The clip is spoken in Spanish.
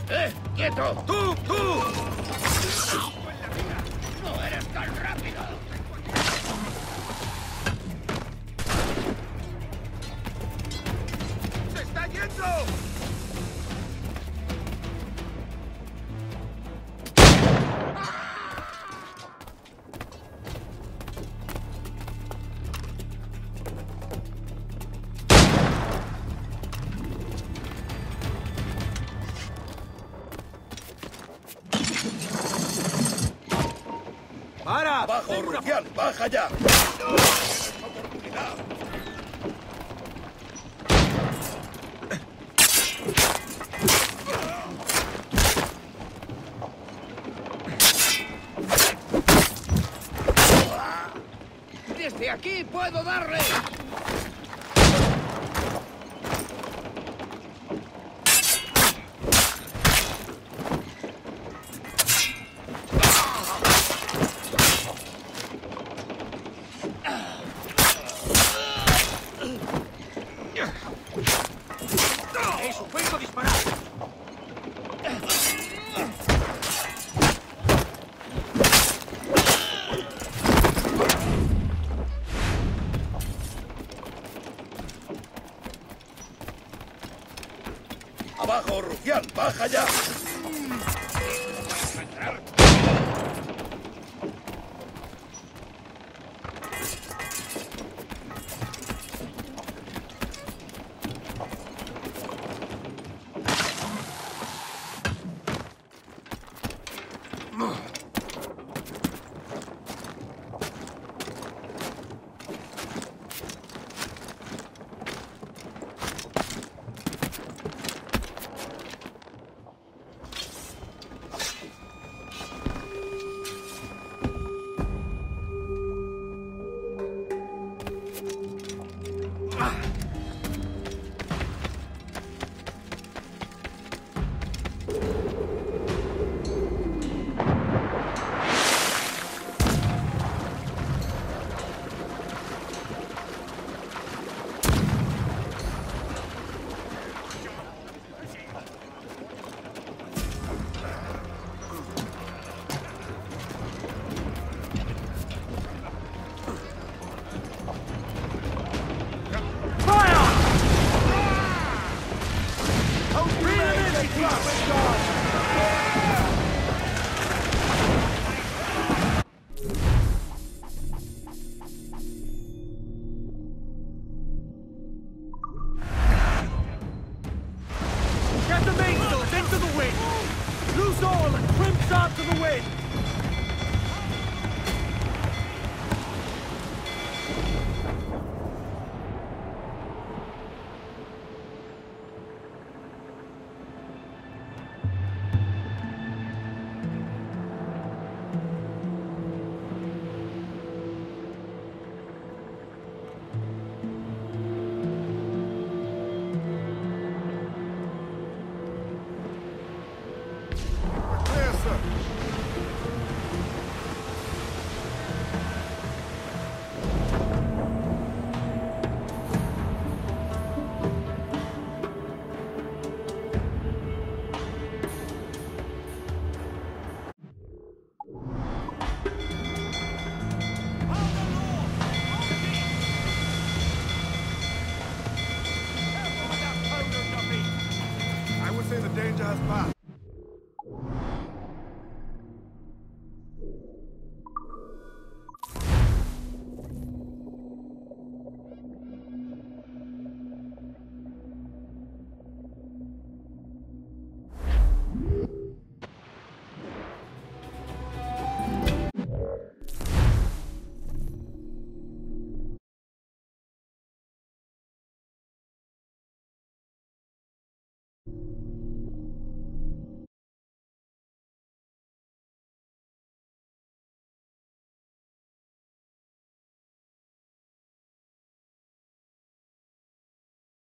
¡Quieto! ¡Tú! ¡Tú! ¡No eres tan rápido! ¡Se está yendo! ¡Para! ¡Abajo, Rufián! ¡Baja ya! ¡Oportunidad! ¡Desde aquí puedo darle! ¡Es un juego disparar! ¡Abajo, Rufián! ¡Baja ya! Get the mainsails into the wind! Loose all and trim sharp to the wind! Clear, sir. I would say the danger has passed.